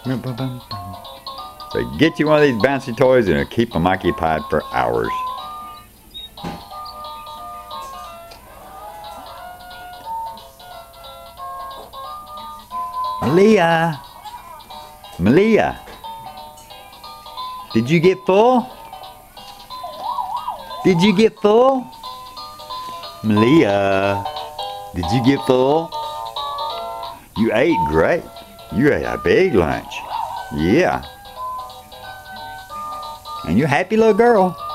So get you one of these bouncy toys and it'll keep them occupied for hours. Malia! Malia! Did you get full? Did you get full? Malia! Did you get full? You ate great. You ate a big lunch. Yeah. And you're a happy little girl.